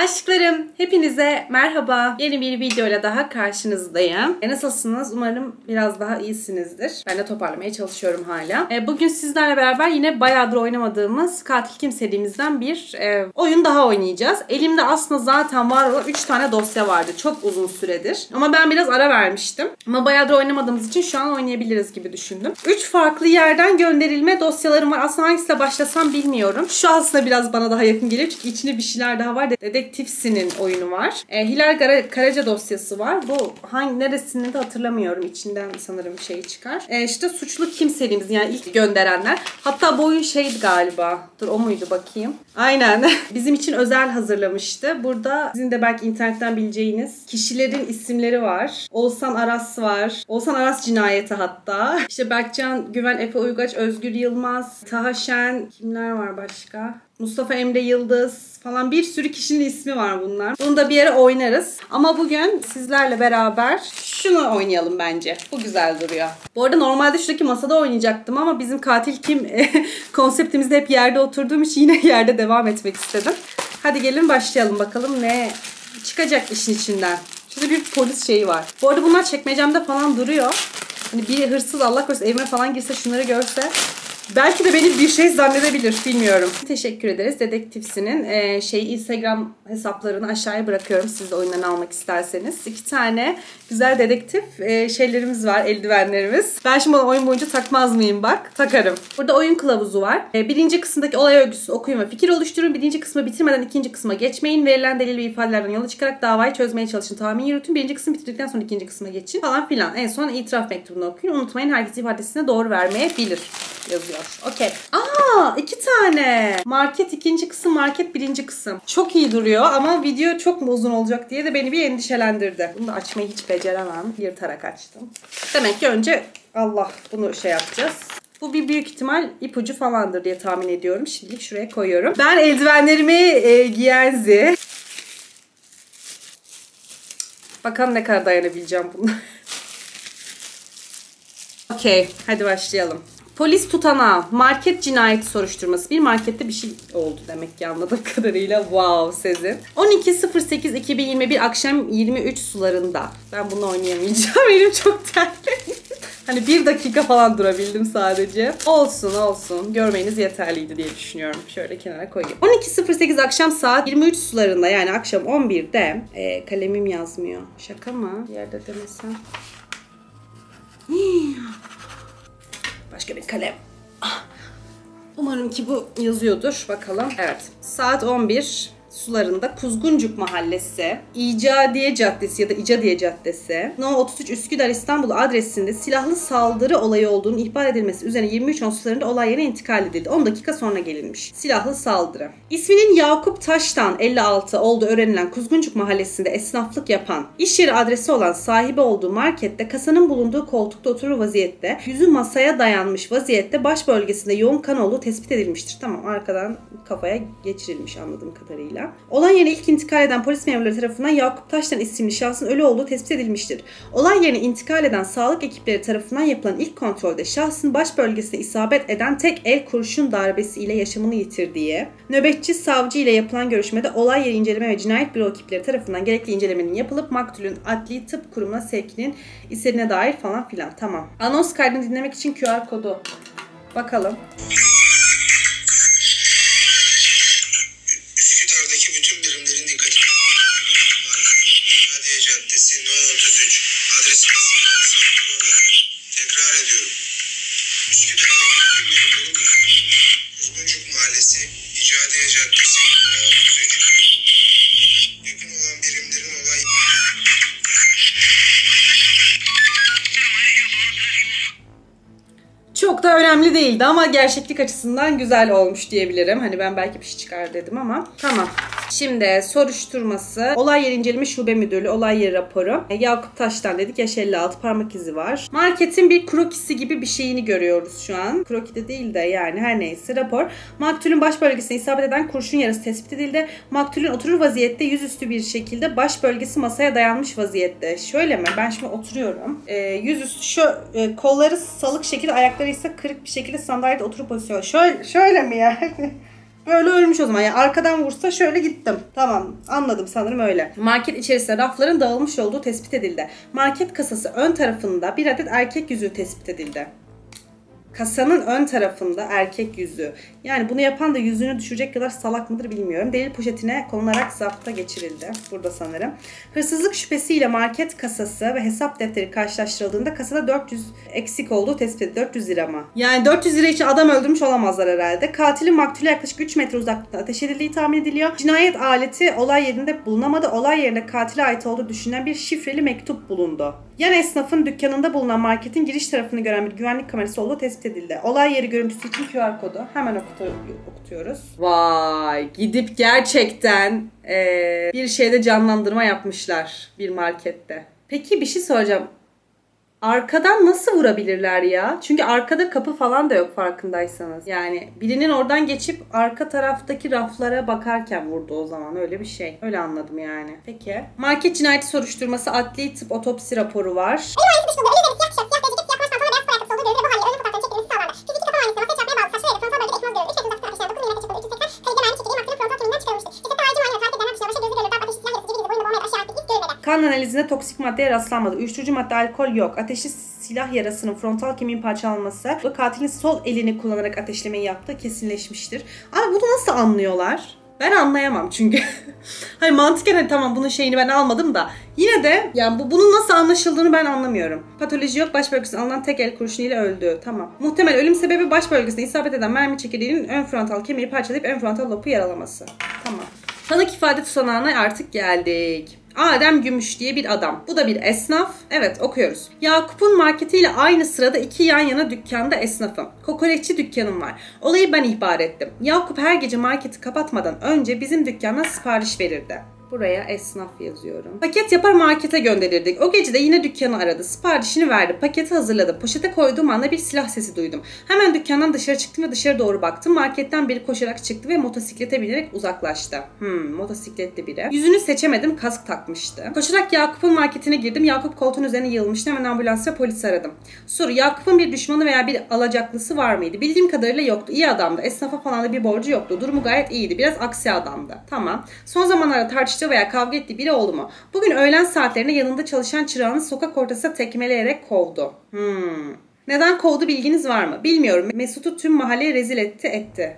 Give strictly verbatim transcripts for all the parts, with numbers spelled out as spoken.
Aşklarım, hepinize merhaba. Yeni bir videoyla daha karşınızdayım. E, nasılsınız? Umarım biraz daha iyisinizdir. Ben de toparlamaya çalışıyorum hala. E, bugün sizlerle beraber yine bayağıdır oynamadığımız Katil Kim serimizden bir e, oyun daha oynayacağız. Elimde aslında zaten var olan üç tane dosya vardı. Çok uzun süredir. Ama ben biraz ara vermiştim. Ama bayağıdır oynamadığımız için şu an oynayabiliriz gibi düşündüm. üç farklı yerden gönderilme dosyalarım var. Aslında hangisiyle başlasam bilmiyorum. Şu aslında biraz bana daha yakın geliyor. Çünkü içinde bir şeyler daha var. Dedektifsin'in oyunu var. E, Hilal Kara, Karaca dosyası var. Bu hangi neresini de hatırlamıyorum. İçinden sanırım şey çıkar. E, işte Suçlu Kim serimiz, yani ilk gönderenler. Hatta bu oyun şeydi galiba. Dur, o muydu bakayım. Aynen. Bizim için özel hazırlamıştı. Burada sizin de belki internetten bileceğiniz kişilerin isimleri var. Oğuzhan Aras var. Oğuzhan Aras cinayeti hatta. İşte Berkcan Güven, Efe Uygaç, Özgür Yılmaz, Taha Şen, kimler var başka? Mustafa Emre Yıldız falan, bir sürü kişinin ismi var bunlar. Bunu da bir yere oynarız. Ama bugün sizlerle beraber şunu oynayalım bence. Bu güzel duruyor. Bu arada normalde şuradaki masada oynayacaktım ama bizim Katil Kim konseptimizde hep yerde oturduğum için yine yerde devam etmek istedim. Hadi gelin başlayalım bakalım ne çıkacak işin içinden. Şurada bir polis şeyi var. Bu arada bunlar çekmecemde falan duruyor. Hani bir hırsız Allah korusun evime falan girse, şunları görse belki de beni bir şey zannedebilir, bilmiyorum. Teşekkür ederiz. Dedektifsinin e, şey Instagram hesaplarını aşağıya bırakıyorum. Siz de oyundan almak isterseniz. İki tane güzel dedektif e, şeylerimiz var, eldivenlerimiz. Ben şimdi onu oyun boyunca takmaz mıyım bak? Takarım. Burada oyun kılavuzu var. E, birinci kısımdaki olay örgüsünü okuyun ve fikir oluşturun. Birinci kısmı bitirmeden ikinci kısma geçmeyin. Verilen delil ve ifadelerden yola çıkarak davayı çözmeye çalışın. Tahmin yürütün. Birinci kısmı bitirdikten sonra ikinci kısma geçin falan filan. En son itiraf mektubunu okuyun. Unutmayın, herkes ifadesine doğru vermeyebilir yazıyor. Okey. Aa, iki tane. Market ikinci kısım, market birinci kısım. Çok iyi duruyor ama video çok mu uzun olacak diye de beni bir endişelendirdi. Bunu da açmayı hiç beceremem. Yırtarak açtım. Demek ki önce Allah bunu şey yapacağız. Bu bir büyük ihtimal ipucu falandır diye tahmin ediyorum. Şimdilik şuraya koyuyorum. Ben eldivenlerimi e, giyenzi. Bakalım ne kadar dayanabileceğim bunu. Okey. Hadi başlayalım. Polis tutanağı, market cinayeti soruşturması. Bir markette bir şey oldu demek ki, anladığım kadarıyla. Wow Sezin. on iki sıfır sekiz iki bin yirmi bir akşam yirmi üç sularında. Ben bunu oynayamayacağım. Elim çok terli. Hani bir dakika falan durabildim sadece. Olsun olsun. Görmeniz yeterliydi diye düşünüyorum. Şöyle kenara koyayım. on iki sıfır sekiz akşam saat yirmi üç sularında, yani akşam on birde. E, kalemim yazmıyor. Şaka mı? Bir yerde demesem. Başka bir kalem. Umarım ki bu yazıyordur. Bakalım. Evet. Saat on bir sularında Kuzguncuk Mahallesi, İcadiye Caddesi ya da İcadiye Caddesi, No otuz üç Üsküdar İstanbul adresinde silahlı saldırı olayı olduğunu ihbar edilmesi üzerine yirmi üç on sularında olay yerine intikal edildi. on dakika sonra gelinmiş. Silahlı saldırı. İsminin Yakup Taş'tan elli altı olduğu öğrenilen Kuzguncuk Mahallesi'nde esnaflık yapan, iş yeri adresi olan sahibi olduğu markette kasanın bulunduğu koltukta oturur vaziyette, yüzü masaya dayanmış vaziyette baş bölgesinde yoğun kan olduğu tespit edilmiştir. Tamam, arkadan kafaya geçirilmiş anladığım kadarıyla. Olay yerine ilk intikal eden polis memurları tarafından Yakup Taş'tan isimli şahsın ölü olduğu tespit edilmiştir. Olay yerine intikal eden sağlık ekipleri tarafından yapılan ilk kontrolde şahsın baş bölgesine isabet eden tek el kurşun darbesi ile yaşamını yitirdiği, nöbetçi savcı ile yapılan görüşmede olay yeri inceleme ve cinayet büro ekipleri tarafından gerekli incelemenin yapılıp maktulün adli tıp kurumuna sevkinin istediğine dair falan filan. Tamam. Anons kaydını dinlemek için Q R kodu. Bakalım. Çok da önemli değildi ama gerçeklik açısından güzel olmuş diyebilirim. Hani ben belki bir şey çıkar dedim ama. Tamam. Şimdi soruşturması. Olay yeri inceleme şube müdürlüğü. Olay yeri raporu. Yakup Taş'tan dedik. Yaş elli altı, parmak izi var. Marketin bir krokisi gibi bir şeyini görüyoruz şu an. Kroki de değil de yani her neyse rapor. Maktulün baş bölgesine isabet eden kurşun yarası tespit edildi. Maktulün oturur vaziyette yüzüstü bir şekilde baş bölgesi masaya dayanmış vaziyette. Şöyle mi? Ben şimdi oturuyorum. Ee, yüzüstü şu e, kolları salık şekilde, ayakları ise kırık bir şekilde sandalyede oturup pozisyonu. Şöyle, şöyle mi yani? Öyle ölmüş o zaman. Yani arkadan vursa şöyle gittim. Tamam, anladım, sanırım öyle. Market içerisinde rafların dağılmış olduğu tespit edildi. Market kasası ön tarafında bir adet erkek yüzüğü tespit edildi. Kasanın ön tarafında erkek yüzüğü. Yani bunu yapan da yüzüğünü düşürecek kadar salak mıdır bilmiyorum. Delil poşetine konularak zapta geçirildi. Burada sanırım. Hırsızlık şüphesiyle market kasası ve hesap defteri karşılaştırıldığında kasada dört yüz eksik olduğu tespit edildi. dört yüz lira mı? Yani dört yüz lira için adam öldürmüş olamazlar herhalde. Katilin maktule yaklaşık üç metre uzaklıkta ateş edildiği tahmin ediliyor. Cinayet aleti olay yerinde bulunamadı. Olay yerine katile ait olduğu düşünülen bir şifreli mektup bulundu. Yan esnafın dükkanında bulunan marketin giriş tarafını gören bir güvenlik kamerası olduğu tespit edildi. Olay yeri görüntüsü için Q R kodu hemen okutu okutuyoruz. Vay, gidip gerçekten ee, bir şeyde canlandırma yapmışlar bir markette. Peki bir şey soracağım. Arkadan nasıl vurabilirler ya? Çünkü arkada kapı falan da yok farkındaysanız. Yani birinin oradan geçip arka taraftaki raflara bakarken vurdu o zaman. Öyle bir şey. Öyle anladım yani. Peki. Market cinayeti soruşturması, adli tıp otopsi raporu var. Kan analizinde toksik maddeye rastlanmadı. Uyuşturucu madde, alkol yok. Ateşli silah yarasının frontal kemiğin parçalanması ve katilin sol elini kullanarak ateşlemeyi yaptığı kesinleşmiştir. Abi bunu nasıl anlıyorlar? Ben anlayamam çünkü. Hani mantıken hani tamam bunun şeyini ben almadım da yine de yani bu bunun nasıl anlaşıldığını ben anlamıyorum. Patoloji yok, baş bölgesine alınan tek el kurşunu ile öldü. Tamam. Muhtemel ölüm sebebi baş bölgesine isabet eden mermi çekirdeğinin ön frontal kemiği parçalayıp ön frontal lobu yaralaması. Tamam. Tanık ifade tutanağına artık geldik. Adem Gümüş diye bir adam. Bu da bir esnaf. Evet, okuyoruz. Yakup'un marketiyle aynı sırada iki yan yana dükkanda esnafım. Kokoreççi dükkanım var. Olayı ben ihbar ettim. Yakup her gece marketi kapatmadan önce bizim dükkandan sipariş verirdi. Buraya esnaf yazıyorum. Paket yapar markete gönderirdik. O gece de yine dükkanı aradı. Siparişini verdi. Paketi hazırladı. Poşete koyduğum anda bir silah sesi duydum. Hemen dükkandan dışarı çıktım ve dışarı doğru baktım. Marketten biri koşarak çıktı ve motosiklete binerek uzaklaştı. Hmm, motosikletli biri. Yüzünü seçemedim. Kask takmıştı. Koşarak Yakup'un marketine girdim. Yakup koltuğun üzerine yığılmıştı. Hemen ambulans ve polisi aradım. Soru: Yakup'un bir düşmanı veya bir alacaklısı var mıydı? Bildiğim kadarıyla yoktu. İyi adamdı. Esnafa falan da bir borcu yoktu. Durumu gayet iyiydi. Biraz aksi adamdı. Tamam. Son zamanlarda tartıştığı veya kavga ettiği biri oldu mu? Bugün öğlen saatlerinde yanında çalışan çırağını sokak ortasına tekmeleyerek kovdu. Hmm. Neden kovdu bilginiz var mı? Bilmiyorum. Mesut'u tüm mahalleye rezil etti etti.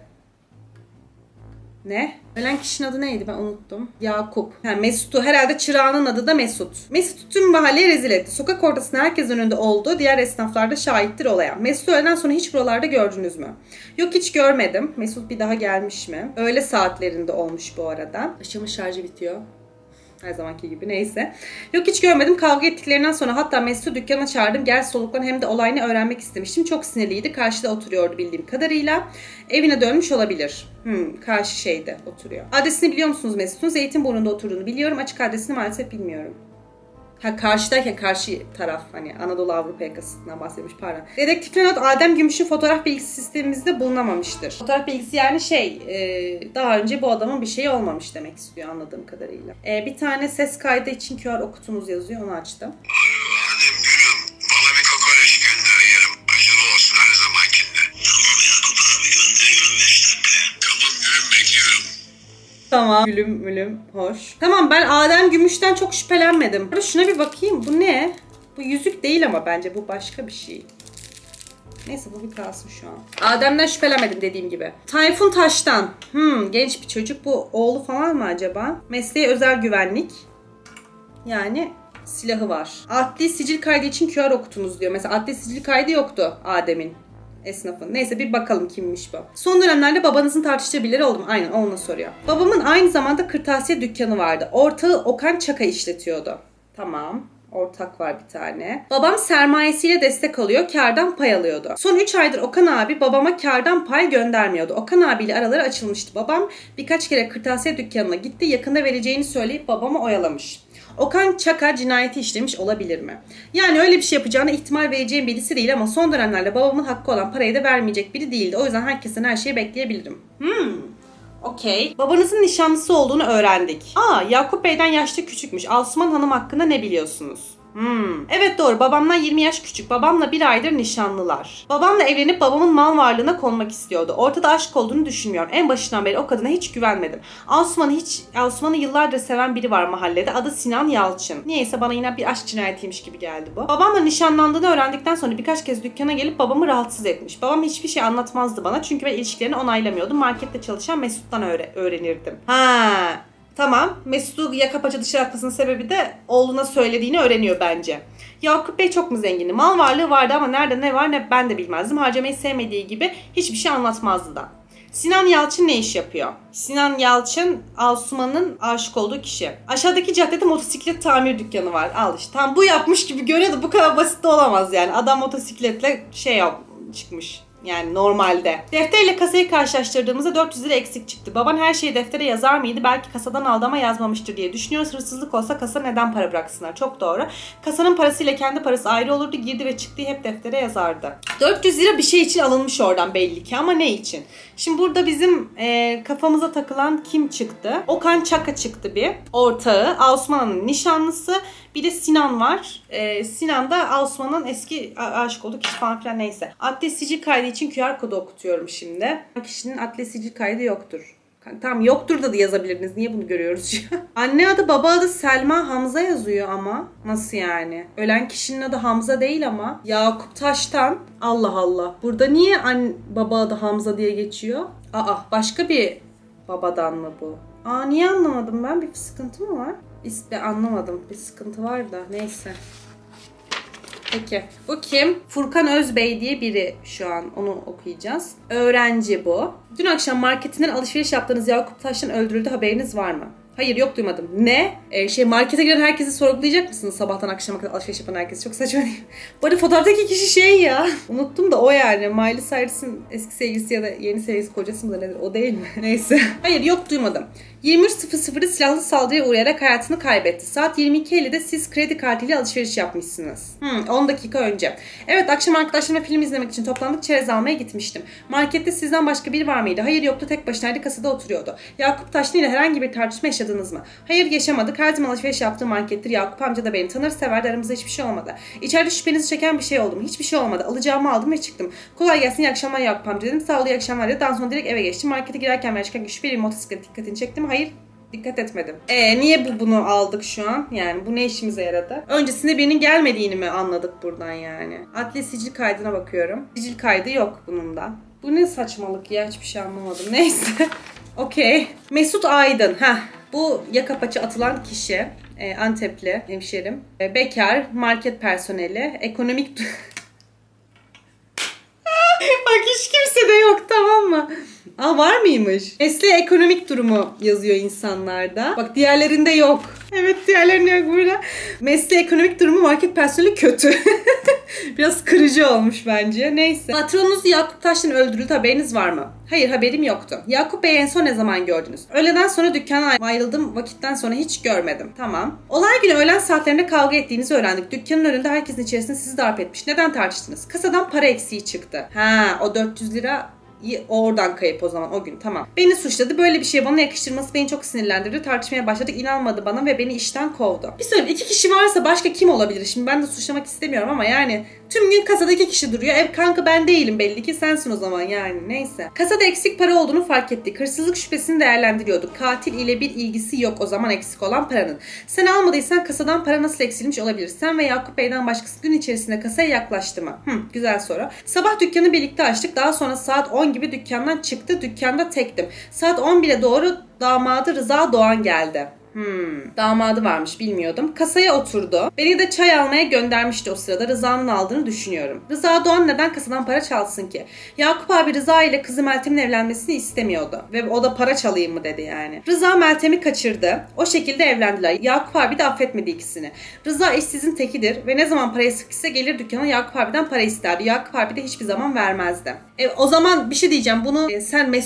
Ne? Ölen kişinin adı neydi? Ben unuttum. Yakup. Yani Mesut'u. Herhalde çırağının adı da Mesut. Mesut tüm mahalleye rezil etti. Sokak ortasında herkesin önünde oldu. Diğer esnaflar da şahittir olaya. Mesut'u öğleden sonra hiç buralarda gördünüz mü? Yok, hiç görmedim. Mesut bir daha gelmiş mi? Öğle saatlerinde olmuş bu arada. Işığımın şarjı bitiyor. Her zamanki gibi, neyse. Yok, hiç görmedim. Kavga ettiklerinden sonra hatta Mesut'u dükkana çağırdım. Gel soluklan, hem de olay ne öğrenmek istemiştim. Çok sinirliydi. Karşıda oturuyordu bildiğim kadarıyla. Evine dönmüş olabilir. Hmm, karşı şeyde oturuyor. Adresini biliyor musunuz Mesut'un? Zeytinburnu'nda oturduğunu biliyorum. Açık adresini maalesef bilmiyorum. Ha, karşıdayken karşı taraf, hani Anadolu Avrupa yakasından bahsetmiş, pardon. Dedektifler not: Adem Gümüş'ün fotoğraf bilgisi sistemimizde bulunamamıştır. Fotoğraf bilgisi yani şey e, daha önce bu adamın bir şeyi olmamış demek istiyor anladığım kadarıyla. E, bir tane ses kaydı için Q R okutumuz yazıyor, onu açtım. Adem gülüm, bana bir kokoreç gönder yerim. Acılı olsun her zamankinde. Tamam Yakup abi, gönderiyorum beş dakikaya. Tamam gülüm, bekliyorum. Tamam. Gülüm mülüm hoş. Tamam, ben Adem Gümüş'ten çok şüphelenmedim. Şuna bir bakayım. Bu ne? Bu yüzük değil ama bence bu başka bir şey. Neyse, bu bir kalsın şu an. Adem'den şüphelenmedim dediğim gibi. Tayfun Taş'tan. Hmm, genç bir çocuk. Bu oğlu falan mı acaba? Mesleği özel güvenlik. Yani silahı var. Adli sicil kaydı için Q R okutunuz diyor. Mesela adli sicil kaydı yoktu Adem'in. Esnafın. Neyse, bir bakalım kimmiş bu. Son dönemlerde babanızın tartıştığı birileri oldu mu? Aynen, onunla soruyor. Babamın aynı zamanda kırtasiye dükkanı vardı. Ortağı Okan Çaka işletiyordu. Tamam. Ortak var bir tane. Babam sermayesiyle destek alıyor. Kârdan pay alıyordu. Son üç aydır Okan abi babama kârdan pay göndermiyordu. Okan abiyle araları açılmıştı. Babam birkaç kere kırtasiye dükkanına gitti. Yakında vereceğini söyleyip babamı oyalamış. Okan Çaka cinayeti işlemiş olabilir mi? Yani öyle bir şey yapacağına ihtimal vereceğim birisi değil ama son dönemlerde babamın hakkı olan parayı da vermeyecek biri değildi. O yüzden herkesten her şeyi bekleyebilirim. Hmm. Okey. Babanızın nişanlısı olduğunu öğrendik. Aa, Yakup Bey'den yaşça küçükmüş. Asuman Hanım hakkında ne biliyorsunuz? Hmm. Evet doğru. Babamdan yirmi yaş küçük. Babamla bir aydır nişanlılar. Babamla evlenip babamın mal varlığına konmak istiyordu. Ortada aşk olduğunu düşünmüyorum. En başından beri o kadına hiç güvenmedim. Asuman'ı hiç Asuman'ı yıllardır seven biri var mahallede. Adı Sinan Yalçın. Niyeyse bana yine bir aşk cinayetiymiş gibi geldi bu. Babamla nişanlandığını öğrendikten sonra birkaç kez dükkana gelip babamı rahatsız etmiş. Babam hiçbir şey anlatmazdı bana. Çünkü ben ilişkilerini onaylamıyordum. Markette çalışan Mesut'tan öğre- öğrenirdim. Ha. Tamam. Mesut'u yaka paça dışarı atmasının sebebi de oğluna söylediğini öğreniyor bence. Yakup Bey çok mu zengindi? Mal varlığı vardı ama nerede ne var ne ben de bilmezdim. Harcamayı sevmediği gibi hiçbir şey anlatmazdı da. Sinan Yalçın ne iş yapıyor? Sinan Yalçın, Asuman'ın aşık olduğu kişi. Aşağıdaki caddede motosiklet tamir dükkanı var. Al işte. Tam bu yapmış gibi görüyordu. Bu kadar basit de olamaz yani. Adam motosikletle şey yap, çıkmış. Yani normalde. Defterle kasayı karşılaştırdığımızda dört yüz lira eksik çıktı. Baban her şeyi deftere yazar mıydı? Belki kasadan aldı ama yazmamıştır diye düşünüyoruz. Hırsızlık olsa kasa neden para bıraksınlar? Çok doğru. Kasanın parasıyla kendi parası ayrı olurdu. Girdi ve çıktığı hep deftere yazardı. dört yüz lira bir şey için alınmış oradan belli ki ama ne için? Şimdi burada bizim e, kafamıza takılan kim çıktı? Okan Çaka çıktı bir. Ortağı. Asuman'ın nişanlısı. Bir de Sinan var. Ee, Sinan da Asuman'ın eski aşık olduğu kişi falan filan neyse. Adli sicil kaydı için Q R kodu okutuyorum şimdi. Kişinin adli sicil kaydı yoktur. Tamam yoktur da, da yazabilirdiniz. Niye bunu görüyoruz şu an? Anne adı baba adı Selma Hamza yazıyor ama. Nasıl yani? Ölen kişinin adı Hamza değil ama. Yakup Taş'tan. Allah Allah. Burada niye anne, baba adı Hamza diye geçiyor? Aa başka bir babadan mı bu? Aa niye anlamadım ben? Bir sıkıntı mı var? İşte anlamadım. Bir sıkıntı var da. Neyse. Peki. Bu kim? Furkan Özbey diye biri şu an. Onu okuyacağız. Öğrenci bu. Dün akşam marketinden alışveriş yaptığınız Yakup Taş'tan öldürüldü haberiniz var mı? Hayır yok duymadım. Ne? Ee, şey markete giren herkesi sorgulayacak mısınız? Sabahtan akşama kadar alışveriş yapan herkes. Çok saçma değil mi? Bu arada fotoğraftaki kişi şey ya. Unuttum da o yani. Miley Cyrus'ın eski sevgilisi ya da yeni sevgilisi kocası mı da nedir? O değil mi? Neyse. Hayır yok duymadım. yirmi üç sıfır sıfırda silahlı saldırıya uğrayarak hayatını kaybetti. Saat yirmi iki elli'de siz kredi kartıyla alışveriş yapmışsınız. Hmm, on dakika önce. Evet akşam arkadaşlarımla film izlemek için toplandık. Çerez almaya gitmiştim. Markette sizden başka biri var mıydı? Hayır yoktu. Tek başınaydı. Kasada oturuyordu. Yakup Taşlı ile herhangi bir tartışma yaşadınız mı? Hayır yaşamadık. Her zaman alışveriş yaptığım markettir. Yakup amca da beni tanır severdi. Aramızda hiçbir şey olmadı. İçeride şüphenizi çeken bir şey oldu mu? Hiçbir şey olmadı. Alacağımı aldım ve çıktım. Kolay gelsin iyi akşamlar Yakup amca dedim. Sağ ol iyi akşamlar dedi. Daha sonra direkt eve geçtim. Markete girerken ve çıkarken şüpheli motosiklet dikkatini çektim. Hayır. Dikkat etmedim. Ee niye bu bunu aldık şu an? Yani bu ne işimize yaradı? Öncesinde birinin gelmediğini mi anladık buradan yani? Adli sicil kaydına bakıyorum. Sicil kaydı yok bunun da. Bu ne saçmalık ya? Hiçbir şey anlamadım. Neyse. Okey. Mesut Aydın. Heh. Bu yaka paça atılan kişi. E, Antepli hemşerim. E, bekar. Market personeli. Ekonomik... Bak hiç kimse de yok tamam mı? Aa var mıymış? Mesleği ekonomik durumu yazıyor insanlarda. Bak diğerlerinde yok. Evet diğerlerinde yok burada. Mesleği ekonomik durumu market personeli kötü. Biraz kırıcı olmuş bence. Neyse. Patronunuz Yakup Taş'tan öldürüldü haberiniz var mı? Hayır haberim yoktu. Yakup Bey'i en son ne zaman gördünüz? Öğleden sonra dükkana ayrıldım. Vakitten sonra hiç görmedim. Tamam. Olay günü öğlen saatlerinde kavga ettiğinizi öğrendik. Dükkanın önünde herkesin içerisinde sizi darp etmiş. Neden tartıştınız? Kasadan para eksiği çıktı. Ha o dört yüz lira oradan kayıp o zaman o gün tamam. Beni suçladı. Böyle bir şey bana yakıştırması beni çok sinirlendirdi. Tartışmaya başladık. İnanmadı bana ve beni işten kovdu. Bir söyleyeyim iki kişi varsa başka kim olabilir? Şimdi ben de suçlamak istemiyorum ama yani tüm gün kasada iki kişi duruyor. Ev kanka ben değilim belli ki sensin o zaman yani neyse. Kasada eksik para olduğunu fark ettik. Hırsızlık şüphesini değerlendiriyorduk. Katil ile bir ilgisi yok o zaman eksik olan paranın. Sen almadıysan kasadan para nasıl eksilmiş olabilir? Sen ve Yakup Bey'den başkası gün içerisinde kasaya yaklaştı mı? Hı, güzel soru. Sabah dükkanı birlikte açtık. Daha sonra saat on gibi dükkandan çıktı. Dükkanda tektim. Saat on bire doğru damadı Rıza Doğan geldi. Hmm, damadı varmış bilmiyordum. Kasaya oturdu. Beni de çay almaya göndermişti o sırada. Rıza'nın aldığını düşünüyorum. Rıza Doğan neden kasadan para çalsın ki? Yakup abi Rıza ile kızı Meltem'in evlenmesini istemiyordu. Ve o da para çalayım mı dedi yani. Rıza Meltem'i kaçırdı. O şekilde evlendiler. Yakup abi de affetmedi ikisini. Rıza işsizin tekidir ve ne zaman parayı sıkışsa gelir dükkana Yakup abiden para isterdi. Yakup abi de hiçbir zaman vermezdi. E, o zaman bir şey diyeceğim. Bunu e, sen Mesut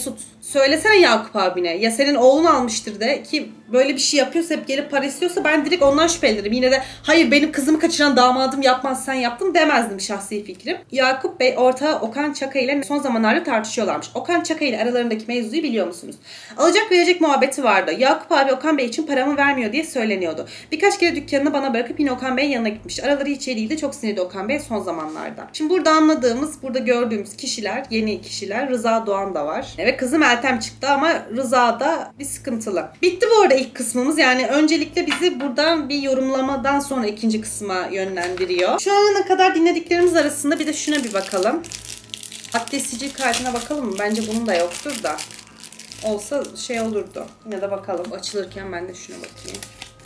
Söylesene Yakup abine. Ya senin oğlun almıştır de ki böyle bir şey yapıyorsa, hep gelip para istiyorsa ben direkt ondan şüphelenirim. Yine de hayır benim kızımı kaçıran damadım yapmaz sen yaptın demezdim, şahsi fikrim. Yakup Bey ortağı Okan Çaka ile son zamanlarda tartışıyorlarmış. Okan Çaka ile aralarındaki mevzuyu biliyor musunuz? Alacak verecek muhabbeti vardı. Yakup abi Okan Bey için paramı vermiyor diye söyleniyordu. Birkaç kere dükkanını bana bırakıp yine Okan Bey'in yanına gitmiş. Araları hiç iyi değildi. Çok sinirli Okan Bey son zamanlarda. Şimdi burada anladığımız, burada gördüğümüz kişiler, yeni kişiler. Rıza Doğan da var. Ve kızım Eltem çıktı ama Rıza da bir sıkıntılı. Bitti bu arada ilk kısmımız. Yani öncelikle bizi buradan bir yorumlamadan sonra ikinci kısma yönlendiriyor. Şu ana kadar dinlediklerimiz arasında bir de şuna bir bakalım. Adli sicil kaydına bakalım mı? Bence bunun da yoktur da. Olsa şey olurdu. Yine de bakalım. Açılırken ben de şuna bakayım.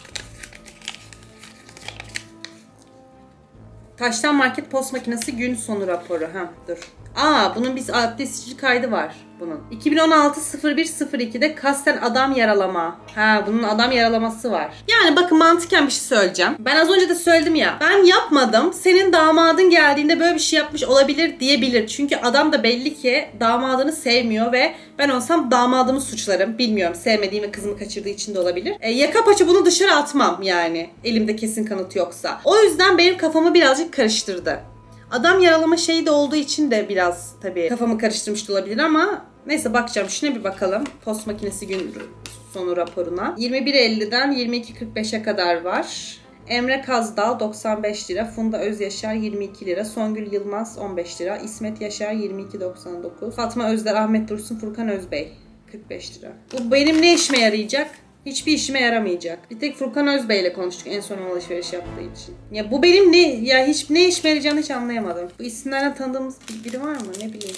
Taştan Market Post Makinesi gün sonu raporu. Ha dur. Aa bunun bir adli sicil kaydı var bunun. iki bin on altı sıfır bir sıfır iki'de kasten adam yaralama. Ha bunun adam yaralaması var. Yani bakın mantıken bir şey söyleyeceğim. Ben az önce de söyledim ya. Ben yapmadım. Senin damadın geldiğinde böyle bir şey yapmış olabilir diyebilir. Çünkü adam da belli ki damadını sevmiyor ve ben olsam damadımı suçlarım. Bilmiyorum, sevmediğim ve kızımı kaçırdığı için de olabilir. E, yaka paça bunu dışarı atmam yani. Elimde kesin kanıt yoksa. O yüzden benim kafamı birazcık karıştırdı. Adam yaralama şeyi de olduğu için de biraz tabii kafamı karıştırmış olabilir ama neyse bakacağım. Şuna bir bakalım. Post makinesi gün sonu raporuna. yirmi bir elli'den yirmi iki kırk beş'e kadar var. Emre Kazdal doksan beş lira. Funda Özyaşar yirmi iki lira. Songül Yılmaz on beş lira. İsmet Yaşar yirmi iki doksan dokuz. Fatma Özder, Ahmet Dursun, Furkan Özbey kırk beş lira. Bu benim ne işime yarayacak? Hiçbir işime yaramayacak. Bir tek Furkan Özbey ile konuştuk en son alışveriş yaptığı için. Ya bu benim ne ya hiç ne işime yarayacağını hiç anlayamadım. Bu isimlerden tanıdığımız biri var mı? Ne bileyim.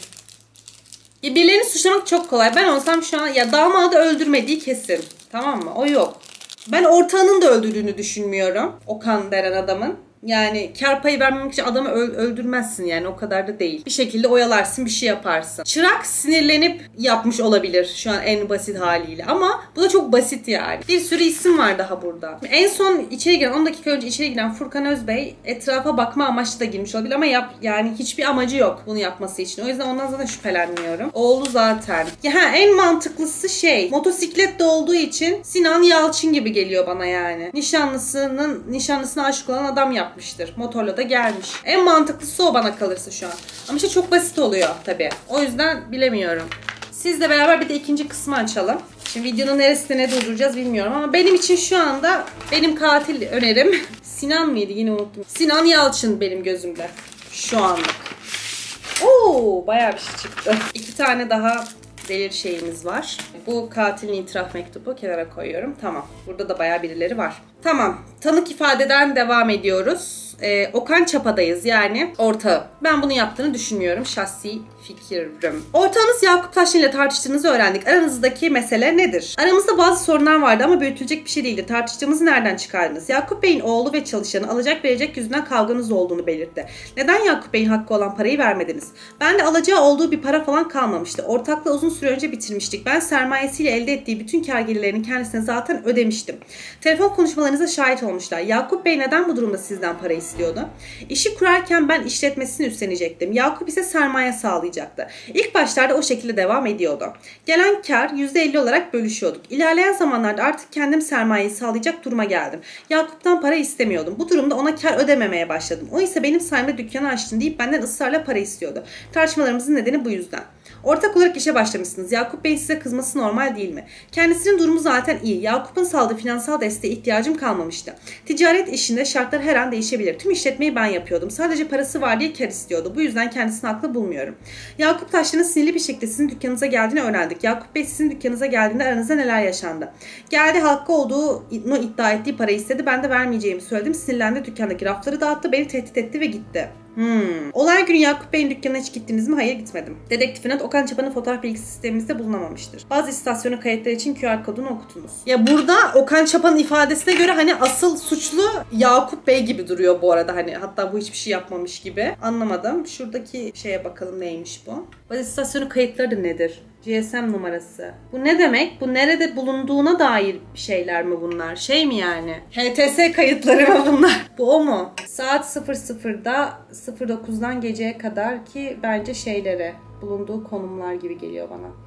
Ya birilerini suçlamak çok kolay. Ben olsam şu an ya damadı öldürmediği kesin. Tamam mı? O yok. Ben ortağının da öldürdüğünü düşünmüyorum. Okan denen adamın. Yani kar payı vermemek için adamı öldürmezsin yani, o kadar da değil. Bir şekilde oyalarsın, bir şey yaparsın. Çırak sinirlenip yapmış olabilir şu an en basit haliyle ama bu da çok basit yani. Bir sürü isim var daha burada. En son içeri giren, on dakika önce içeri giren Furkan Özbey etrafa bakma amaçlı da girmiş olabilir ama yap, yani hiçbir amacı yok bunu yapması için. O yüzden ondan zaten şüphelenmiyorum. Oğlu zaten. Ya ha, en mantıklısı şey, motosiklet de olduğu için Sinan Yalçın gibi geliyor bana yani. Nişanlısının nişanlısına aşık olan adam yapmış. Motorla da gelmiş. En mantıklısı o bana kalırsa şu an. Ama işte çok basit oluyor tabii. O yüzden bilemiyorum. Sizle beraber bir de ikinci kısmı açalım. Şimdi videonun neresinde ne durduracağız bilmiyorum ama benim için şu anda benim katil önerim Sinan mıydı? Yine unuttum. Sinan Yalçın benim gözümde. Şu anlık. Oo, bayağı bir şey çıktı. İki tane daha delir şeyimiz var. Bu katilin itiraf mektubu kenara koyuyorum. Tamam. Burada da bayağı birileri var. Tamam. Tanık ifadeden devam ediyoruz. Ee, Okan Çapa'dayız yani ortağı. Ben bunu yaptığını düşünmüyorum. Şahsi fikrim. Ortağınız Yakup Taşkın ile tartıştığınızı öğrendik. Aranızdaki mesele nedir? Aramızda bazı sorunlar vardı ama büyütülecek bir şey değildi. Tartıştığımızı nereden çıkardınız? Yakup Bey'in oğlu ve çalışanı alacak verecek yüzünden kavganız olduğunu belirtti. Neden Yakup Bey'in hakkı olan parayı vermediniz? Ben de alacağı olduğu bir para falan kalmamıştı. Ortakla uzun süre önce bitirmiştik. Ben sermayesiyle elde ettiği bütün kar gelirlerini kendisine zaten ödemiştim. Telefon konuşmalarınıza şahit olmuşlar. Yakup Bey neden bu durumda sizden para istiyordu? İşi kurarken ben işletmesini üstlenecektim. Yakup ise sermaye sağlayacaktı. İlk başlarda o şekilde devam ediyordu. Gelen kar yüzde elli olarak bölüşüyorduk. İlerleyen zamanlarda artık kendim sermayeyi sağlayacak duruma geldim. Yakup'tan para istemiyordum. Bu durumda ona kar ödememeye başladım. O ise benim sayemde dükkanı açtın deyip benden ısrarla para istiyordu. Tartışmalarımızın nedeni bu yüzden. Ortak olarak işe başlamışsınız. Yakup Bey size kızması normal değil mi? Kendisinin durumu zaten iyi. Yakup'un sağladığı finansal desteğe ihtiyacım kalmamıştı. Ticaret işinde şartlar her an değişebilir. Tüm işletmeyi ben yapıyordum. Sadece parası var diye kar istiyordu. Bu yüzden kendisini haklı bulmuyorum. Yakup Taşlı'nın sinirli bir şekilde sizin dükkanınıza geldiğini öğrendik. Yakup Bey sizin dükkanınıza geldiğinde aranızda neler yaşandı? Geldi, hakkı olduğunu iddia ettiği parayı istedi. Ben de vermeyeceğimi söyledim. Sinirlendi, dükkandaki rafları dağıttı. Beni tehdit etti ve gitti. Hmm. Olay günü Yakup Bey'in dükkanına hiç gittiniz mi? Hayır, gitmedim. Dedektif Inat, Okan Çapa'nın fotoğraf bilgi sistemimizde bulunamamıştır. Bazı istasyonun kayıtları için Q R kodunu okutunuz. Ya burada Okan Çapa'nın ifadesine göre hani asıl suçlu Yakup Bey gibi duruyor bu arada. Hani hatta bu hiçbir şey yapmamış gibi. Anlamadım. Şuradaki şeye bakalım neymiş bu. Bazı istasyonun kayıtları nedir? G S M numarası. Bu ne demek? Bu nerede bulunduğuna dair şeyler mi bunlar? Şey mi yani? H T S kayıtları mı bunlar? Bu o mu? Saat sıfır sıfırda sıfır dokuzdan geceye kadar ki bence şeylere, bulunduğu konumlar gibi geliyor bana.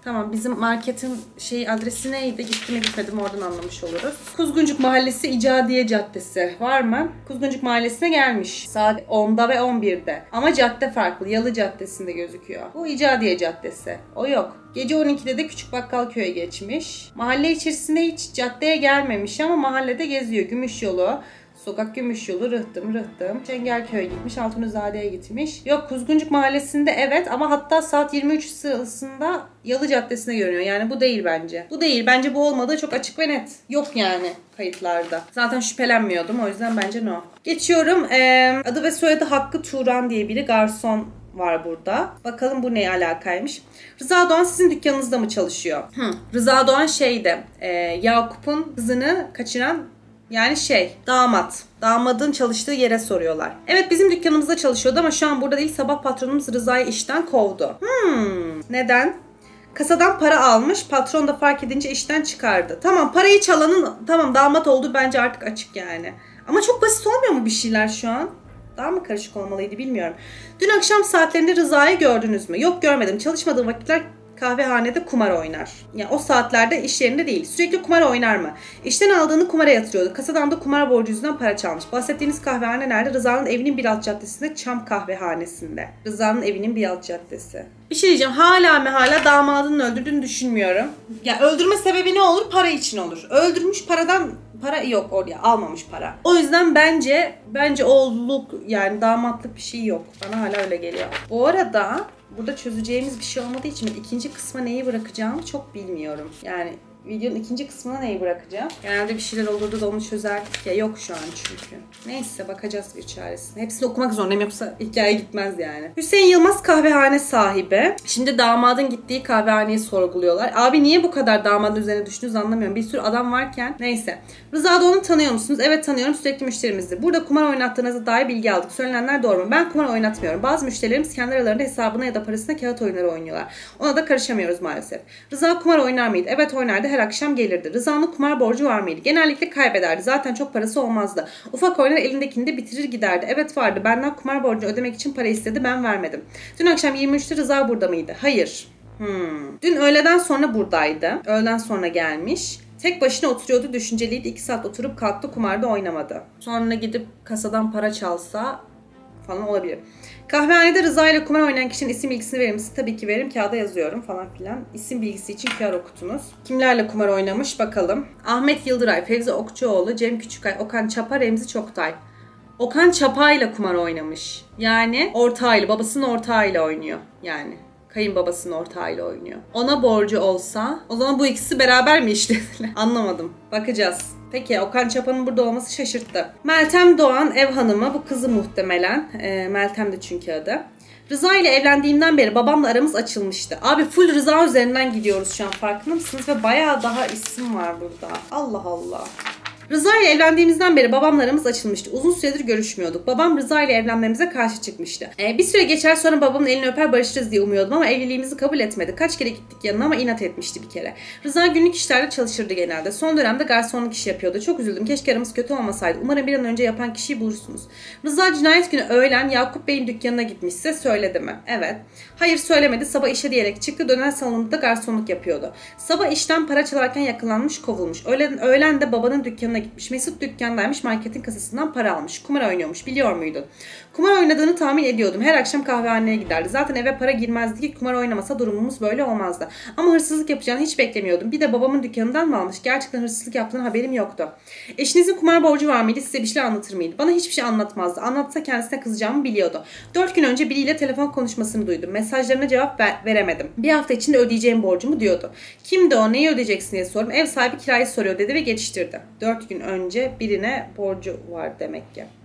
Tamam, bizim marketin şey adresi neydi? Gitti mi gitmedi mi oradan anlamış oluruz. Kuzguncuk Mahallesi İcadiye Caddesi var mı? Kuzguncuk Mahallesi'ne gelmiş. Saat onda ve on birde. Ama cadde farklı. Yalı Caddesi'nde gözüküyor. Bu İcadiye Caddesi. O yok. Gece on ikide de Küçük Bakkalköy'e geçmiş. Mahalle içerisinde hiç caddeye gelmemiş ama mahallede geziyor. Gümüşyolu, Sokak Gümüşyolu, Rıhtım, Rıhtım. Çengelköy'e gitmiş, Altunizade'ye gitmiş. Yok, Kuzguncuk Mahallesi'nde evet ama hatta saat yirmi üç sırasında Yalı Caddesi'ne görünüyor. Yani bu değil bence. Bu değil. Bence bu olmadığı çok açık ve net. Yok yani kayıtlarda. Zaten şüphelenmiyordum. O yüzden bence no. Geçiyorum. Ee, adı ve soyadı Hakkı Turan diye biri. Garson var burada. Bakalım bu neye alakaymış. Rıza Doğan sizin dükkanınızda mı çalışıyor? Hı. Rıza Doğan şeyde e, Yakup'un kızını kaçıran yani şey damat. Damadın çalıştığı yere soruyorlar. Evet, bizim dükkanımızda çalışıyordu ama şu an burada değil. Sabah patronumuz Rıza'yı işten kovdu. Hmm. Neden? Kasadan para almış. Patron da fark edince işten çıkardı. Tamam, parayı çalanın tamam damat oldu bence artık açık yani. Ama çok basit olmuyor mu bir şeyler şu an? Daha mı karışık olmalıydı bilmiyorum. Dün akşam saatlerinde Rıza'yı gördünüz mü? Yok, görmedim. Çalışmadığım vakitler kahvehanede kumar oynar. Yani o saatlerde iş yerinde değil. Sürekli kumar oynar mı? İşten aldığını kumara yatırıyordu. Kasadan da kumar borcu yüzünden para çalmış. Bahsettiğiniz kahvehane nerede? Rıza'nın evinin bir alt caddesinde, Çam Kahvehanesi'nde. Rıza'nın evinin bir alt caddesi. Bir şey diyeceğim. Hala mı hala damadının öldürdüğünü düşünmüyorum. Ya öldürme sebebi ne olur? Para için olur. Öldürmüş, paradan para yok oraya. Almamış para. O yüzden bence bence oğulluk yani damatlık bir şey yok. Bana hala öyle geliyor. Bu arada burada çözeceğimiz bir şey olmadığı için ikinci kısma neyi bırakacağımı çok bilmiyorum. Yani videonun ikinci kısmına neyi bırakacağım? Genelde bir şeyler olurdu da onu çözerdik ya. Yok şu an çünkü. Neyse, bakacağız bir çaresine. Hepsini okumak zorundayım yoksa hikaye gitmez yani. Hüseyin Yılmaz kahvehane sahibi. Şimdi damadın gittiği kahvehaneyi sorguluyorlar. Abi niye bu kadar damadın üzerine düştünüz anlamıyorum. Bir sürü adam varken. Neyse. Rıza Doğan'ı tanıyor musunuz? Evet, tanıyorum. Sürekli müşterimizdir. Burada kumar oynattığınıza dair bilgi aldık. Söylenenler doğru mu? Ben kumar oynatmıyorum. Bazı müşterilerimiz kendi aralarında hesabına ya da parasına kağıt oyunları oynuyorlar. Ona da karışamıyoruz maalesef. Rıza kumar oynar mıydı? Evet, oynardı. Her akşam gelirdi. Rıza'nın kumar borcu var mıydı? Genellikle kaybederdi. Zaten çok parası olmazdı. Ufak oynar, elindekini de bitirir giderdi. Evet, vardı. Benden kumar borcunu ödemek için para istedi. Ben vermedim. Dün akşam yirmi üçte Rıza burada mıydı? Hayır. Hmm. Dün öğleden sonra buradaydı. Öğleden sonra gelmiş. Tek başına oturuyordu. Düşünceliydi. iki saat oturup kalktı. Kumarda oynamadı. Sonra gidip kasadan para çalsa falan olabilir. Kahvehanede Rıza ile kumar oynayan kişinin isim bilgisini verir misin? Tabii ki veririm. Kağıda yazıyorum falan filan. İsim bilgisi için Q R okutunuz. Kimlerle kumar oynamış bakalım. Ahmet Yıldıray, Fevzi Okçuoğlu, Cem Küçükay, Okan Çapa, Remzi Çoktay. Okan Çapa ile kumar oynamış. Yani ortağıyla, babasının ortağıyla oynuyor. Yani kayınbabasının ortağıyla oynuyor. Ona borcu olsa o zaman bu ikisi beraber mi işlediler? Anlamadım. Bakacağız. Peki, Okan Çapa'nın burada olması şaşırttı. Meltem Doğan ev hanımı, bu kızı muhtemelen. E, Meltem de çünkü adı. Rıza ile evlendiğimden beri babamla aramız açılmıştı. Abi full Rıza üzerinden gidiyoruz şu an, farkında mısınız? Ve bayağı daha isim var burada. Allah Allah. Rıza ile evlendiğimizden beri babamla aramız açılmıştı. Uzun süredir görüşmüyorduk. Babam Rıza ile evlenmemize karşı çıkmıştı. Ee, bir süre geçer sonra babamın elini öper barışırız diye umuyordum ama evliliğimizi kabul etmedi. Kaç kere gittik yanına ama inat etmişti bir kere. Rıza günlük işlerde çalışırdı genelde. Son dönemde garsonluk işi yapıyordu. Çok üzüldüm. Keşke aramız kötü olmasaydı. Umarım bir an önce yapan kişiyi bulursunuz. Rıza cinayet günü öğlen Yakup Bey'in dükkanına gitmişse söyledi mi? Evet. Hayır, söylemedi. Sabah işe diyerek çıktı. Döner salonunda garsonluk yapıyordu. Sabah işten para çalarken yakalanmış, kovulmuş. Öğlen, öğlen de babanın dükkanına gitmiş. Mesut dükkandaymış, marketin kasasından para almış. Kumar oynuyormuş, biliyor muydun? Kumar oynadığını tahmin ediyordum. Her akşam kahvehaneye giderdi. Zaten eve para girmezdi ki, kumar oynamasa durumumuz böyle olmazdı. Ama hırsızlık yapacağını hiç beklemiyordum. Bir de babamın dükkanından mı almış? Gerçekten hırsızlık yaptığının haberim yoktu. Eşinizin kumar borcu var mıydı? Size bir şey anlatır mıydı? Bana hiçbir şey anlatmazdı. Anlatsa kendisine kızacağımı biliyordu. Dört gün önce biriyle telefon konuşmasını duydum. Mesajlarına cevap ver- veremedim. Bir hafta içinde ödeyeceğim borcumu diyordu. Kimdi o? Neyi ödeyeceksin diye sordum. Ev sahibi kirayı soruyor dedi ve geçiştirdi. Dört gün önce birine borcu var demek ki.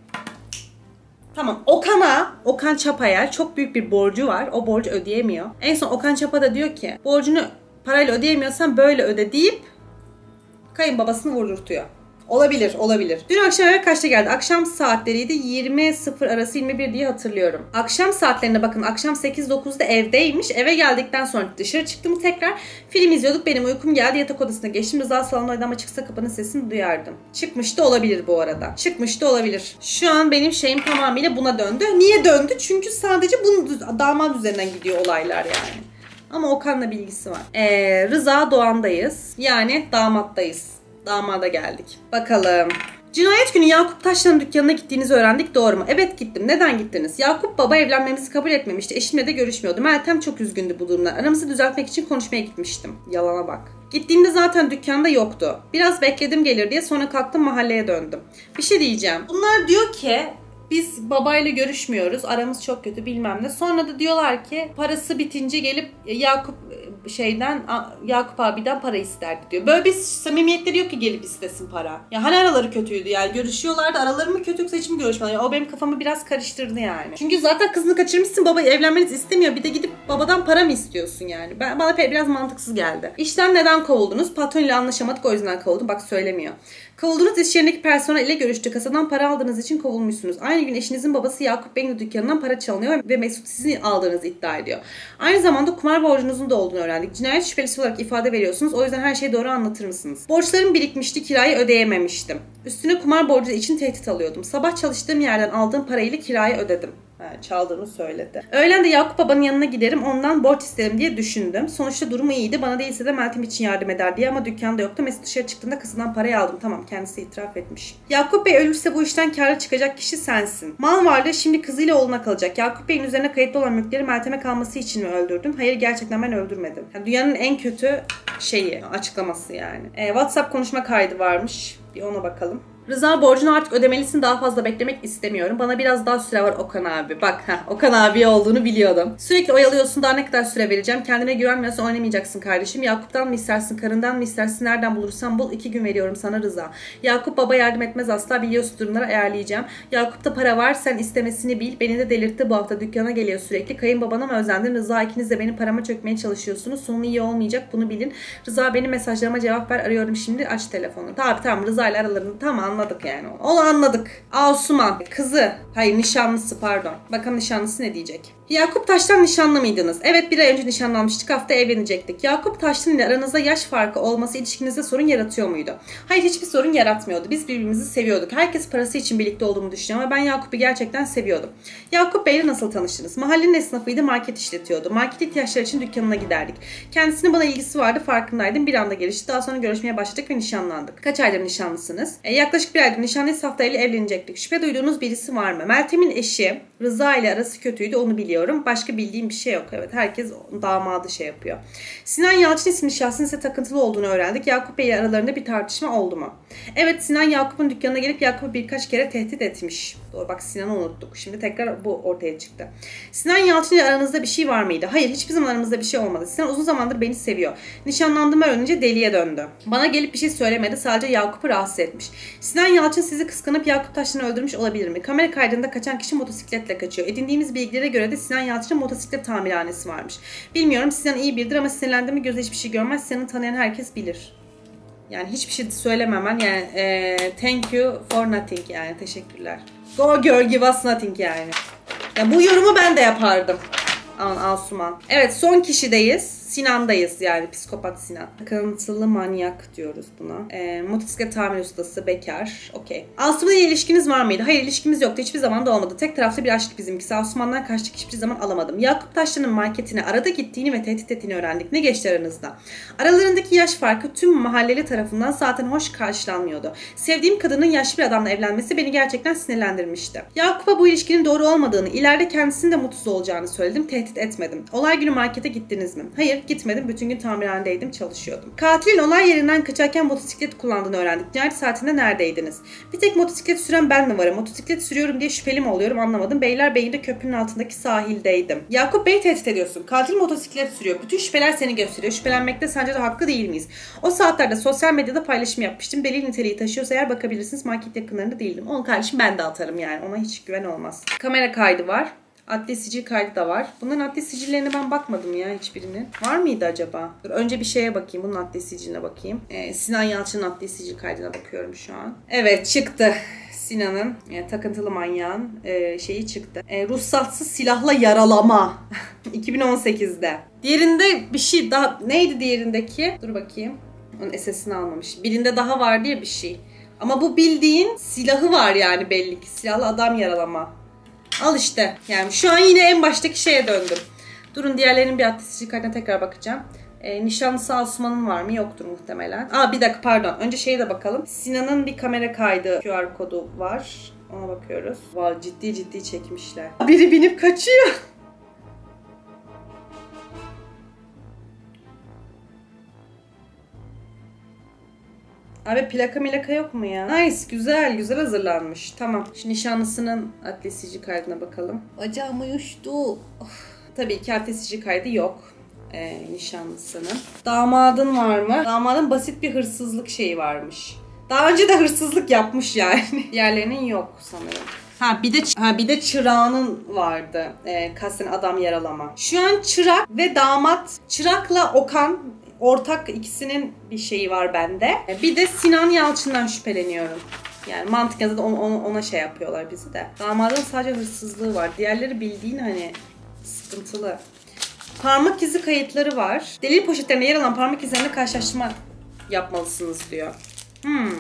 Tamam, Okan'a, Okan Çapa'ya çok büyük bir borcu var. O borcu ödeyemiyor. En son Okan Çapa da diyor ki borcunu parayla ödeyemiyorsan böyle öde deyip kayınbabasını vurdurtuyor. Olabilir, olabilir. Dün akşam eve kaçta geldi? Akşam saatleriydi. yirmi sıfır arası yirmi bir diye hatırlıyorum. Akşam saatlerine bakın. Akşam sekiz dokuzda evdeymiş. Eve geldikten sonra dışarı çıktım tekrar. Film izliyorduk. Benim uykum geldi. Yatak odasına geçtim. Rıza salondaydı ama çıksa kapının sesini duyardım. Çıkmış da olabilir bu arada. Çıkmış da olabilir. Şu an benim şeyim tamamıyla buna döndü. Niye döndü? Çünkü sadece bunun damat üzerinden gidiyor olaylar yani. Ama Okan'la bilgisi var. Ee, Rıza Doğan'dayız. Yani damattayız. Damada geldik. Bakalım. Cinayet günü Yakup Taşlan'ın dükkanına gittiğinizi öğrendik. Doğru mu? Evet gittim. Neden gittiniz? Yakup baba evlenmemizi kabul etmemişti. Eşimle de görüşmüyordu. Meltem çok üzgündü bu durumdan. Aramızı düzeltmek için konuşmaya gitmiştim. Yalana bak. Gittiğimde zaten dükkanda yoktu. Biraz bekledim gelir diye, sonra kalktım mahalleye döndüm. Bir şey diyeceğim. Bunlar diyor ki biz babayla görüşmüyoruz. Aramız çok kötü bilmem ne. Sonra da diyorlar ki parası bitince gelip Yakup şeyden Yakup abiden para isterdi diyor. Böyle bir samimiyetleri yok ki gelip istesin para. Ya hani araları kötüydü yani. Görüşüyorlardı. Araları mı kötü yoksa hiç mi görüşmüyorlar? Yani o benim kafamı biraz karıştırdı yani. Çünkü zaten kızını kaçırmışsın. Baba evlenmenizi istemiyor. Bir de gidip babadan para mı istiyorsun yani? Ben, bana biraz mantıksız geldi. İşten neden kovuldunuz? Patron ile anlaşamadık, o yüzden kovuldum. Bak söylemiyor. Kovuldunuz, iş yerindeki personel ile görüştü. Kasadan para aldığınız için kovulmuşsunuz. Aynı gün eşinizin babası Yakup Bey'in dükkanından para çalınıyor ve Mesut sizin aldığınızı iddia ediyor. Aynı zamanda kumar borcunuzun da olduğunu öğrendik. Cinayet şüphelisi olarak ifade veriyorsunuz. O yüzden her şeyi doğru anlatır mısınız? Borçlarım birikmişti, kirayı ödeyememiştim. Üstüne kumar borcu için tehdit alıyordum. Sabah çalıştığım yerden aldığım parayla kirayı ödedim. Ha, çaldığını söyledi. Öğlen de Yakup babanın yanına giderim, ondan borç isterim diye düşündüm. Sonuçta durumu iyiydi. Bana değilse de Meltem için yardım eder diye, ama dükkanda yoktu. Mesut dışarı çıktığında kızından parayı aldım. Tamam, kendisi itiraf etmiş. Yakup Bey ölürse bu işten kârlı çıkacak kişi sensin. Mal varlığı şimdi kızıyla oğluna kalacak. Yakup Bey'in üzerine kayıtlı olan mülkleri Meltem'e kalması için mi öldürdün? Hayır, gerçekten ben öldürmedim. Yani dünyanın en kötü şeyi, açıklaması yani. E, WhatsApp konuşma kaydı varmış. Bir ona bakalım. Rıza borcunu artık ödemelisin, daha fazla beklemek istemiyorum. Bana biraz daha süre var Okan abi. Bak heh, Okan abi olduğunu biliyordum. Sürekli oyalıyorsun, daha ne kadar süre vereceğim? Kendine güvenmiyorsan oynamayacaksın kardeşim. Yakup'tan mı istersin, karından mı istersin? Nereden bulursan bul. iki gün veriyorum sana Rıza. Yakup baba yardım etmez asla, biliyorsun durumları ayarlayacağım. Yakup'ta para var, sen istemesini bil. Beni de delirtti bu hafta, dükkana geliyor sürekli. Kayınbabana mı özendin Rıza? İkiniz de benim parama çökmeye çalışıyorsunuz. Sonu iyi olmayacak, bunu bilin. Rıza benim mesajlarıma cevap ver, arıyorum şimdi, aç telefonu. Tamam tamam, Rıza ile aralarını tamam anladık yani. Onu anladık. Asuman kızı. Hayır, nişanlısı pardon. Bakalım nişanlısı ne diyecek? Yakup Taş'tan nişanlı mıydınız? Evet, bir ay önce nişanlanmıştık. Hafta evlenecektik. Yakup Taş'tan ile aranızda yaş farkı olması ilişkinizde sorun yaratıyor muydu? Hayır, hiçbir sorun yaratmıyordu. Biz birbirimizi seviyorduk. Herkes parası için birlikte olduğumu düşünüyor ama ben Yakup'u gerçekten seviyordum. Yakup Bey'le nasıl tanıştınız? Mahallenin esnafıydı, market işletiyordu. Market ihtiyaçları için dükkanına giderdik. Kendisinin bana ilgisi vardı, farkındaydım. Bir anda gelişti. Daha sonra görüşmeye başladık ve nişanlandık. Kaç aydır nişanlısınız? E, yaklaşık bir aydır nişanlıyız, haftayla evlenecektik. Şüphe duyduğunuz birisi var mı? Meltem'in eşi Rıza ile arası kötüydü, onu biliyorum. Başka bildiğim bir şey yok. Evet, herkes damadı şey yapıyor. Sinan Yalçın isimli şahsın ise takıntılı olduğunu öğrendik. Yakup Bey ile aralarında bir tartışma oldu mu? Evet, Sinan Yakup'un dükkanına gelip Yakup'u birkaç kere tehdit etmiş. Doğru, bak Sinan'ı unuttuk. Şimdi tekrar bu ortaya çıktı. Sinan Yalçın ile aranızda bir şey var mıydı? Hayır, hiçbir zaman aramızda bir şey olmadı. Sinan uzun zamandır beni seviyor. Nişanlandığımı öğrenince deliye döndü. Bana gelip bir şey söylemedi. Sadece Yakup'u rahatsız etmiş. Sinan Yalçın sizi kıskanıp Yakup Taşlan'ı öldürmüş olabilir mi? Kamera kaydında kaçan kişi motosikletle kaçıyor. Edindiğimiz bilgilere göre de Sinan Yalçın'ın motosiklet tamirhanesi varmış. Bilmiyorum, Sinan iyi biridir ama sinirlendiğimi gözle hiçbir şey görmez. Sinan'ı tanıyan herkes bilir. Yani hiçbir şey söylememen yani e, thank you for nothing yani, teşekkürler. Go girl give us nothing yani. Yani bu yorumu ben de yapardım. Aman Asuman. Evet, son kişideyiz. Sinan'dayız yani, psikopat Sinan. Takıntılı manyak diyoruz buna. E, motosiklet tamir ustası, bekar. Okey. Asuman'la ilişkiniz var mıydı? Hayır, ilişkimiz yoktu. Hiçbir zaman da olmadı. Tek taraflı bir aşk bizimkisi. Asuman'dan kaçtık, hiçbir zaman alamadım. Yakup Taşlan'ın marketine arada gittiğini ve tehdit ettiğini öğrendik. Ne geçti aranızda? Aralarındaki yaş farkı tüm mahalleli tarafından zaten hoş karşılanmıyordu. Sevdiğim kadının yaşlı bir adamla evlenmesi beni gerçekten sinirlendirmişti. Yakup'a bu ilişkinin doğru olmadığını, ileride kendisinin de mutsuz olacağını söyledim. Tehdit etmedim. Olay günü markete gittiniz mi? Hayır, gitmedim. Bütün gün tamirhanedeydim, çalışıyordum. Katilin olay yerinden kaçarken motosiklet kullandığını öğrendik. Cinayet saatinde neredeydiniz? Bir tek motosiklet süren ben mi varım? Motosiklet sürüyorum diye şüpheli mi oluyorum anlamadım. Beylerbeyi'nde köprünün altındaki sahildeydim. Yakup Bey tehdit ediyorsun. Katil motosiklet sürüyor. Bütün şüpheler seni gösteriyor. Şüphelenmekte sence de haklı değil miyiz? O saatlerde sosyal medyada paylaşım yapmıştım. Delil niteliği taşıyorsa eğer bakabilirsiniz. Market yakınlarında değildim. Onu kardeşim ben de atarım yani. Ona hiç güven olmaz. Kamera kaydı var. Adli sicil kaydı da var. Bunların adli sicillerine ben bakmadım ya, hiçbirinin. Var mıydı acaba? Dur, önce bir şeye bakayım. Bunun adli siciline bakayım. Ee, Sinan Yalçın'ın adli sicil kaydına bakıyorum şu an. Evet, çıktı. Sinan'ın e, takıntılı manyağın e, şeyi çıktı. E, ruhsatsız silahla yaralama. iki bin on sekizde. Diğerinde bir şey daha. Neydi diğerindeki? Dur bakayım. Onun esesini almamış. Birinde daha var diye bir şey. Ama bu bildiğin silahı var yani belli ki. Silahlı adam yaralama. Al işte. Yani şu an yine en baştaki şeye döndüm. Durun, diğerlerinin bir adli sicil kaydına tekrar bakacağım. E, nişanlısı Asuman'ın var mı? Yoktur muhtemelen. Aa bir dakika pardon. Önce şeye de bakalım. Sinan'ın bir kamera kaydı Q R kodu var. Ona bakıyoruz. Vay, ciddi ciddi çekmişler. Biri binip kaçıyor. Abi plaka milaka yok mu ya? Nice, güzel, güzel hazırlanmış. Tamam. Şu nişanlısının adli sicil kaydına bakalım. Bacağım uyuştu. Of. Tabii ki adli sicil kaydı yok. Ee, nişanlısının. Damadın var mı? Damadın basit bir hırsızlık şeyi varmış. Daha önce de hırsızlık yapmış yani. Diğerlerinin yok sanırım. Ha bir de ha bir de çırağının vardı. Ee, kasten adam yaralama. Şu an çırak ve damat, çırakla Okan ortak, ikisinin bir şeyi var bende. Bir de Sinan Yalçın'dan şüpheleniyorum. Yani mantıken de ona, ona şey yapıyorlar bizi de. Damadın sadece hırsızlığı var. Diğerleri bildiğin hani sıkıntılı. Parmak izi kayıtları var. Delil poşetlerine yer alan parmak izlerine karşılaştırma yapmalısınız diyor. Hmm.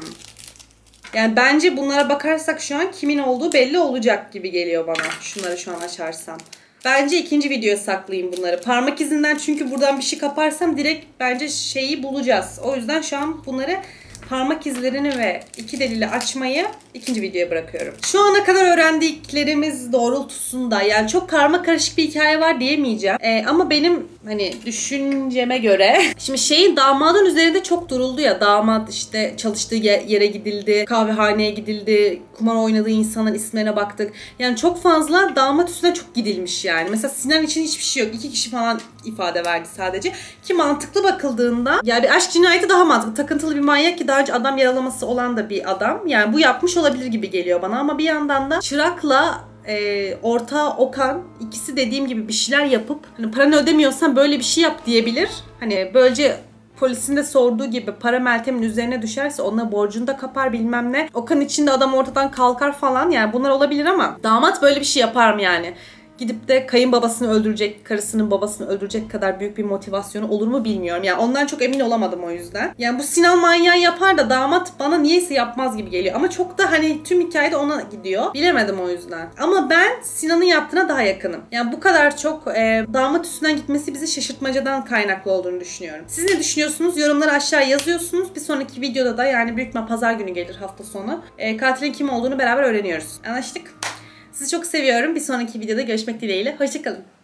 Yani bence bunlara bakarsak şu an kimin olduğu belli olacak gibi geliyor bana. Şunları şu an açarsam. Bence ikinci videoya saklayayım bunları. Parmak izinden, çünkü buradan bir şey kaparsam direkt bence şeyi bulacağız. O yüzden şu an bunları, parmak izlerini ve iki delili açmayı ikinci videoya bırakıyorum. Şu ana kadar öğrendiklerimiz doğrultusunda yani çok karma karışık bir hikaye var diyemeyeceğim. Ee, ama benim hani düşünceme göre şimdi şeyin, damadın üzerinde çok duruldu ya. Damat işte çalıştığı yere gidildi, kahvehaneye gidildi, kumar oynadığı insanların isimlerine baktık. Yani çok fazla damat üstüne çok gidilmiş yani. Mesela Sinan için hiçbir şey yok. İki kişi falan ifade verdi sadece. Ki mantıklı bakıldığında yani bir aşk cinayeti daha mantıklı. Takıntılı bir manyak ki daha önce adam yaralaması olan da bir adam. Yani bu yapmış olabilir gibi geliyor bana, ama bir yandan da çırakla e, ortağı Okan, ikisi dediğim gibi bir şeyler yapıp hani paranı ödemiyorsan böyle bir şey yap diyebilir. Hani böylece polisin de sorduğu gibi para Meltem'in üzerine düşerse ona borcunu da kapar bilmem ne. Okan içinde adam ortadan kalkar falan, yani bunlar olabilir ama damat böyle bir şey yapar mı yani? Gidip de kayınbabasını öldürecek, karısının babasını öldürecek kadar büyük bir motivasyonu olur mu bilmiyorum. Yani ondan çok emin olamadım o yüzden. Yani bu Sinan manyağı yapar da damat bana niyeyse yapmaz gibi geliyor. Ama çok da hani tüm hikayede ona gidiyor. Bilemedim o yüzden. Ama ben Sinan'ın yaptığına daha yakınım. Yani bu kadar çok e, damat üstünden gitmesi bizi şaşırtmacadan kaynaklı olduğunu düşünüyorum. Siz ne düşünüyorsunuz? Yorumları aşağı yazıyorsunuz. Bir sonraki videoda da, yani büyük ihtimal pazar günü gelir, hafta sonu, E, katilin kim olduğunu beraber öğreniyoruz. Anlaştık? Sizi çok seviyorum. Bir sonraki videoda görüşmek dileğiyle. Hoşçakalın.